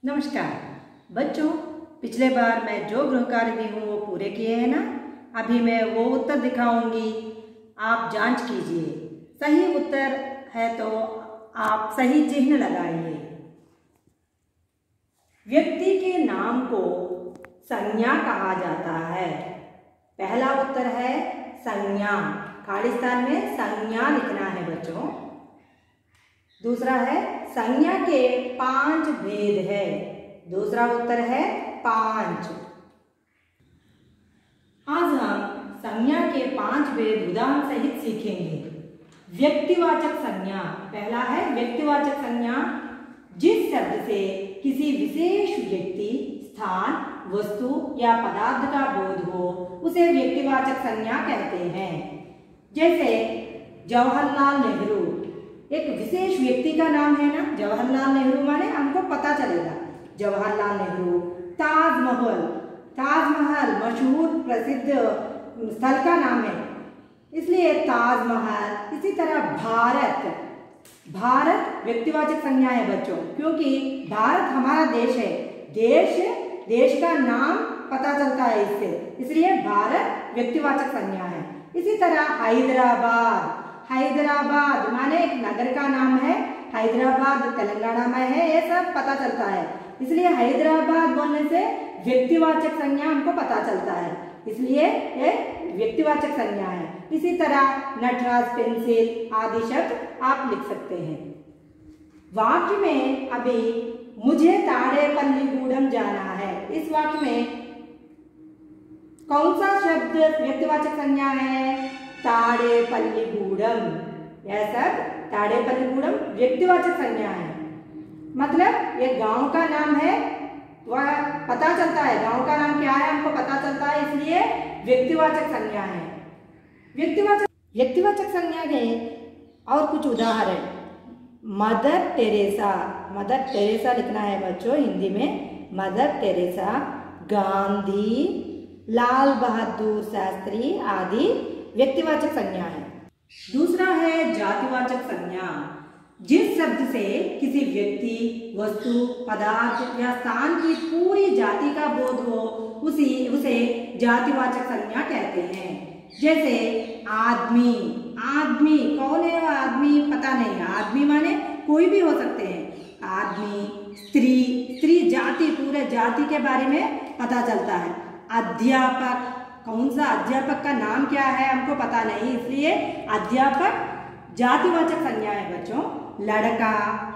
नमस्कार बच्चों, पिछले बार मैं जो गृह कार्य दी हूँ वो पूरे किए हैं ना। अभी मैं वो उत्तर दिखाऊंगी, आप जांच कीजिए। सही उत्तर है तो आप सही चिन्ह लगाइए। व्यक्ति के नाम को संज्ञा कहा जाता है। पहला उत्तर है संज्ञा, खाली स्थान में संज्ञा लिखना है बच्चों। दूसरा है संज्ञा के 5 भेद है। दूसरा उत्तर है 5। आज हम संज्ञा के 5 भेद उदाहरण सहित सीखेंगे। व्यक्तिवाचक संज्ञा, पहला है व्यक्तिवाचक संज्ञा। जिस शब्द से किसी विशेष व्यक्ति, स्थान, वस्तु या पदार्थ का बोध हो उसे व्यक्तिवाचक संज्ञा कहते हैं। जैसे जवाहरलाल नेहरू, एक विशेष व्यक्ति का नाम है ना। जवाहरलाल नेहरू माने हमको पता चलेगा जवाहरलाल नेहरू। ताजमहल, ताजमहल मशहूर प्रसिद्ध स्थल का नाम है, इसलिए ताजमहल। इसी तरह भारत, भारत व्यक्तिवाचक संज्ञा है बच्चों, क्योंकि भारत हमारा देश है। देश का नाम पता चलता है इससे, इसलिए भारत व्यक्तिवाचक संज्ञा है। इसी तरह हैदराबाद, हैदराबाद माने एक नगर का नाम है। हैदराबाद तेलंगाना में है, ये सब पता चलता है, इसलिए हैदराबाद बोलने से व्यक्तिवाचक संज्ञा हमको पता चलता है, इसलिए ये व्यक्तिवाचक संज्ञा है। इसी तरह नटराज पेंसिल आदि शब्द आप लिख सकते हैं। वाक्य में अभी मुझे ताड़ेपल्लीगूडम जाना है, इस वाक्य में कौन सा शब्द व्यक्तिवाचक संज्ञा है? ताड़ेपल्लीगूडम। यह सब ताड़ेपल्लीगूडम व्यक्तिवाचक संज्ञा है, मतलब ये गांव का नाम है, वह पता चलता है गांव का नाम क्या है हमको पता चलता है, इसलिए व्यक्तिवाचक संज्ञा है। व्यक्तिवाचक संज्ञा के और कुछ उदाहरण, मदर टेरेसा, मदर टेरेसा लिखना है बच्चों हिंदी में। मदर टेरेसा, गांधी, लाल बहादुर शास्त्री आदि व्यक्तिवाचक संज्ञा है। दूसरा है जातिवाचक संज्ञा। जिस शब्द से किसी व्यक्ति, वस्तु, पदार्थ या स्थान की पूरी जाति का बोध हो उसे जातिवाचक संज्ञा कहते हैं। जैसे आदमी, आदमी कौन है? आदमी पता नहीं है, आदमी माने कोई भी हो सकते हैं। आदमी, स्त्री, स्त्री जाति, पूरे जाति के बारे में पता चलता है। अध्यापक, कौन सा अध्यापक का नाम क्या है हमको पता नहीं, इसलिए अध्यापक जातिवाचक संज्ञा है बच्चों। लड़का,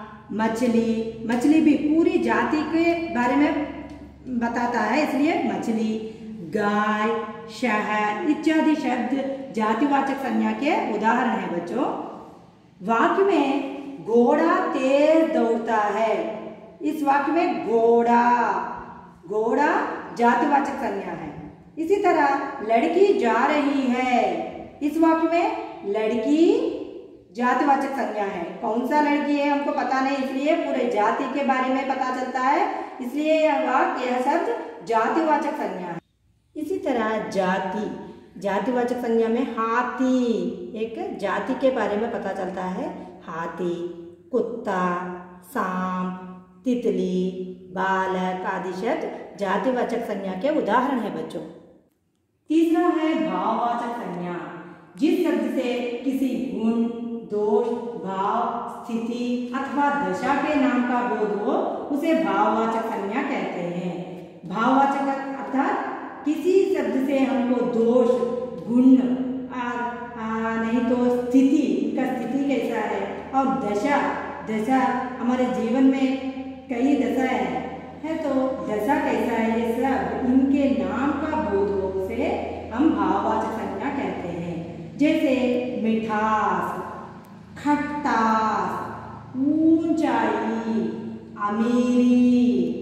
मछली, मछली भी पूरी जाति के बारे में बताता है, इसलिए मछली। गाय, शहर इत्यादि शब्द जातिवाचक संज्ञा के उदाहरण है बच्चों। वाक्य में घोड़ा तेज दौड़ता है, इस वाक्य में घोड़ा, घोड़ा जातिवाचक संज्ञा है। इसी तरह लड़की जा रही है, इस वाक्य में लड़की जातिवाचक संज्ञा है। कौन सा लड़की है हमको पता नहीं, इसलिए पूरे जाति के बारे में पता चलता है, इसलिए यह वाक्य, यह शब्द जातिवाचक संज्ञा है। इसी तरह जाति, जातिवाचक संज्ञा में हाथी, एक जाति के बारे में पता चलता है। हाथी, कुत्ता, सांप, तितली, बालक आदि शब्द जातिवाचक संज्ञा के उदाहरण है बच्चों। तीसरा है भाववाचक संज्ञा। जिस शब्द से किसी गुण, दोष, भाव, स्थिति अथवा दशा के नाम का बोध हो उसे भाववाचक संज्ञा कहते हैं। भाववाचक अर्थात किसी शब्द से हमको दोष, गुण नहीं तो स्थिति, का स्थिति कैसा है, और दशा, दशा हमारे जीवन में कई दशा है तो दशा कैसा है, ये सब इनके नाम का बोध हो उसे हम भाववाचक संज्ञा कहते हैं। जैसे मिठास, खट्टास, ऊंचाई, अमीरी,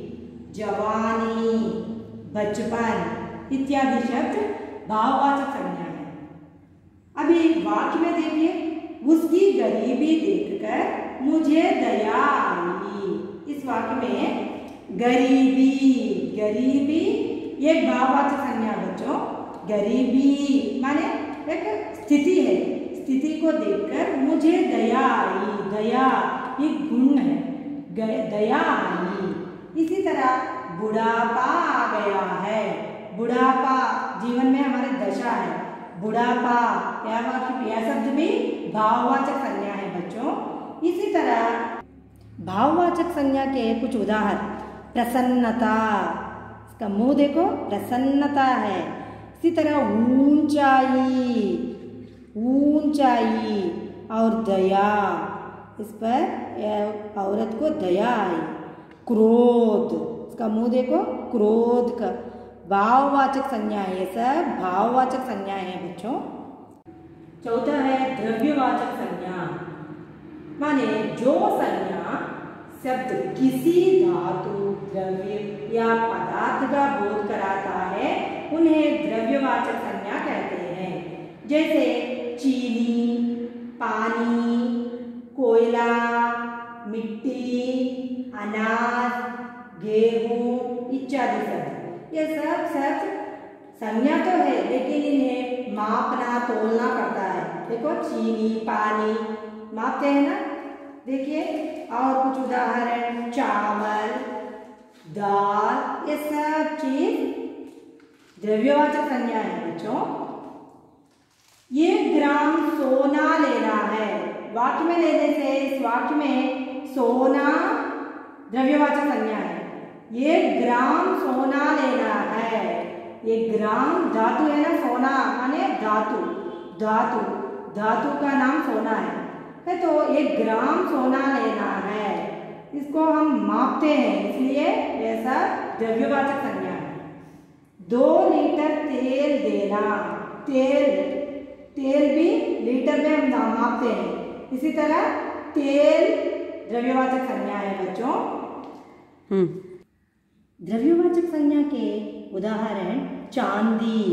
जवानी, बचपन इत्यादि शब्द भाववाचक संज्ञा है। अभी वाक्य में देखिए, उसकी गरीबी देखकर मुझे दया आई, इस वाक्य में गरीबी, गरीबी ये भाववाचक संज्ञा बच्चों। गरीबी माने एक स्थिति है, स्थिति को देखकर मुझे दया आई, दया एक गुण है, दया आई। इसी तरह बुढ़ापा आ गया है, बुढ़ापा जीवन में हमारे दशा है, बुढ़ापा यह शब्द भी भाववाचक संज्ञा है बच्चों। इसी तरह भाववाचक संज्ञा के कुछ उदाहरण, प्रसन्नता, इसका मुंह देखो प्रसन्नता है। इसी तरह ऊंचाई, ऊंचाई और दया, इस पर औरत को दया आई। क्रोध, इसका मुंह देखो क्रोध का भाववाचक संज्ञा है, ये सब भाववाचक संज्ञाएं हैं बच्चों। चौथा है द्रव्यवाचक संज्ञा, माने जो संज्ञा शब्द किसी धातु, द्रव्य या पदार्थ का बोध कराता है उन्हें द्रव्यवाचक संज्ञा कहते हैं। जैसे चीनी, पानी, कोयला, मिट्टी, अनाज, गेहूं इत्यादि शब्द, ये सब शब्द संज्ञा तो है लेकिन इन्हें मापना तोलना पड़ता है। देखो चीनी, पानी मापते हैं ना, देखिए। और कुछ उदाहरण चावल, दाल, ये सब चीज द्रव्यवाचक संज्ञा है बच्चों। ये ग्राम सोना लेना है, वाक्य में लेने से इस वाक्य में सोना द्रव्यवाचक संज्ञा है। ये ग्राम सोना लेना है, ये ग्राम धातु है ना, सोना माने धातु, धातु धातु का नाम सोना है तो एक ग्राम सोना लेना है, इसको हम मापते हैं इसलिए ऐसा द्रव्यवाचक संज्ञा है। 2 लीटर तेल देना, तेल, तेल भी लीटर में हम मापते हैं, इसी तरह तेल द्रव्यवाचक संज्ञा है बच्चों। द्रव्यवाचक संज्ञा के उदाहरण चांदी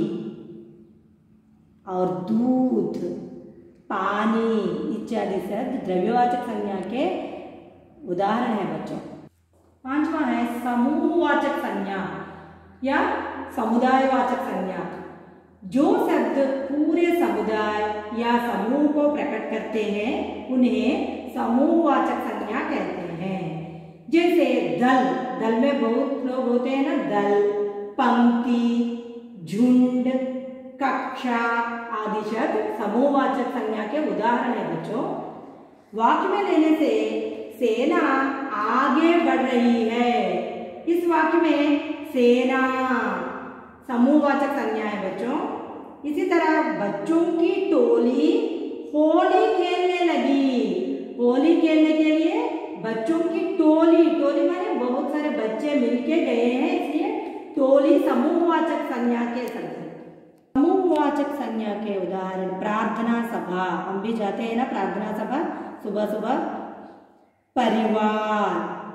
और दूध, पानी इत्यादि शब्द द्रव्यवाचक संज्ञा के उदाहरण है बच्चों। 5वां है समूहवाचक संज्ञा या समुदायवाचक संज्ञा। जो शब्द पूरे समुदाय या समूह को प्रकट करते हैं उन्हें समूहवाचक संज्ञा कहते हैं। जैसे दल, दल में बहुत लोग होते हैं ना, दल, पंक्ति, झुंड, कक्षा आदि शब्द समूहवाचक संज्ञा के उदाहरण है बच्चों। वाक्य में लेने से सेना आगे बढ़ रही है, इस वाक्य में सेना समूहवाचक संज्ञा है बच्चों। इसी तरह बच्चों की टोली होली खेलने लगी, होली खेलने के लिए बच्चों की टोली, टोली माने बहुत सारे बच्चे मिलके गए हैं इसलिए टोली समूहवाचक संज्ञा के शब्द। समूहवाचक संज्ञा के उदाहरण प्रार्थना सभा, हम भी जाते हैं ना प्रार्थना सभा सुबह सुबह, परिवार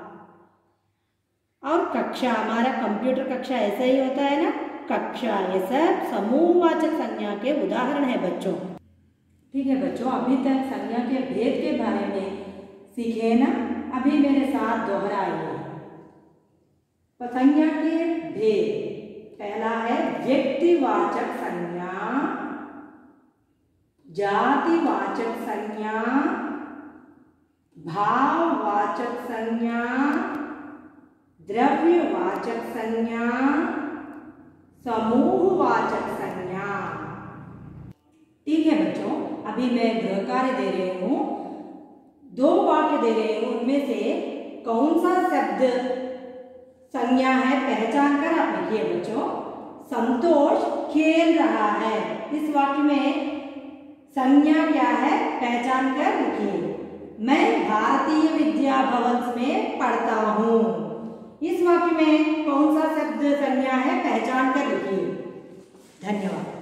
और कक्षा, हमारा कंप्यूटर कक्षा ऐसा ही होता है ना, कक्षा, ये सब समूहवाचक संज्ञा के उदाहरण है बच्चों। ठीक है बच्चों, अभी तक संज्ञा के भेद के बारे में सीखे ना, अभी मेरे साथ दोहराइए। संज्ञा के भेद, पहला है व्यक्तिवाचक संज्ञा, जातिवाचक संज्ञा, भाववाचक संज्ञा, द्रव्यवाचक संज्ञा, समूहवाचक संज्ञा। ठीक है बच्चों, अभी मैं गृह कार्य दे रही हूँ, 2 वाक्य दे रही हूँ, उनमें से कौन सा शब्द संज्ञा है पहचान कर आप लिखिए बच्चों। संतोष खेल रहा है, इस वाक्य में संज्ञा क्या है पहचान कर लिखिए। मैं भारतीय विद्या भवन में पढ़ता हूँ, इस वाक्य में कौन सा शब्द संज्ञा है पहचान कर लिखिए। धन्यवाद।